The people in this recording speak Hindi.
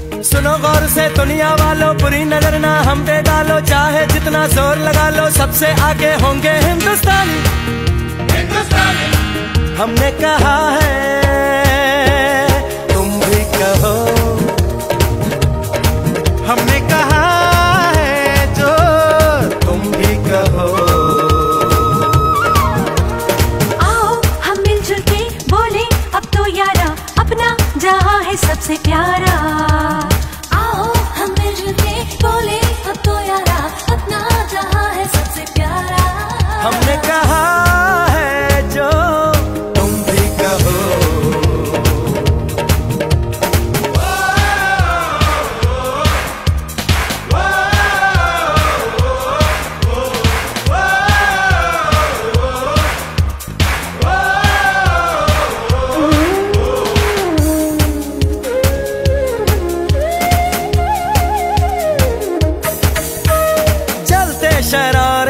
सुनो गौर से दुनिया वालों, बुरी नजर ना हम पे डालो, चाहे जितना जोर लगा लो, सबसे आगे होंगे हिंदुस्तानी। हमने कहा है तुम भी कहो, हमने कहा है जो तुम भी कहो। आओ हम मिलजुल के बोले अब तो यारा, अपना जहां है सबसे प्यारा। आओ हम मिलजुल के बोले अब तो यारा, अपना जहां है सबसे प्यारा। हमने कहा है जो तुम भी कहो। शरारे